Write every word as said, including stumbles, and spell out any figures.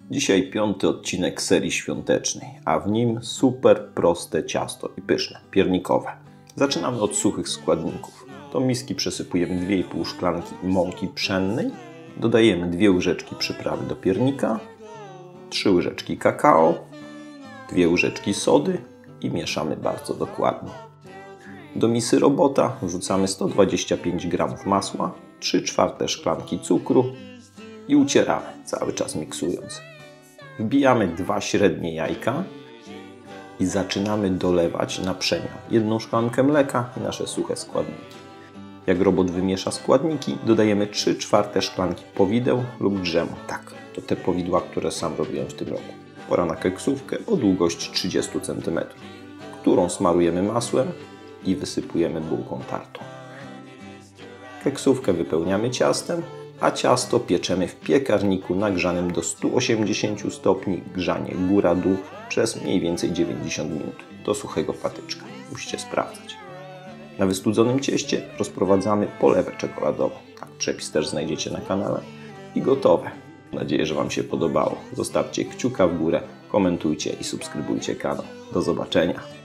Dzisiaj piąty odcinek serii świątecznej, a w nim super proste ciasto i pyszne, piernikowe. Zaczynamy od suchych składników. Do miski przesypujemy dwie i pół szklanki mąki pszennej, dodajemy dwie łyżeczki przyprawy do piernika, trzy łyżeczki kakao, dwie łyżeczki sody i mieszamy bardzo dokładnie. Do misy robota wrzucamy sto dwadzieścia pięć gramów masła, trzy czwarte szklanki cukru i ucieramy, cały czas miksując. Wbijamy dwa średnie jajka i zaczynamy dolewać na przemian jedną szklankę mleka i nasze suche składniki. Jak robot wymiesza składniki, dodajemy trzy czwarte szklanki powideł lub drzemu. Tak, to te powidła, które sam robiłem w tym roku. Pora na keksówkę o długości trzydzieści centymetrów, którą smarujemy masłem i wysypujemy bułką tartą. Keksówkę wypełniamy ciastem, a ciasto pieczemy w piekarniku nagrzanym do stu osiemdziesięciu stopni, grzanie góra-dół przez mniej więcej dziewięćdziesiąt minut do suchego patyczka. Musicie sprawdzać. Na wystudzonym cieście rozprowadzamy polewę czekoladową. Tak, przepis też znajdziecie na kanale. I gotowe. Mam nadzieję, że Wam się podobało. Zostawcie kciuka w górę, komentujcie i subskrybujcie kanał. Do zobaczenia.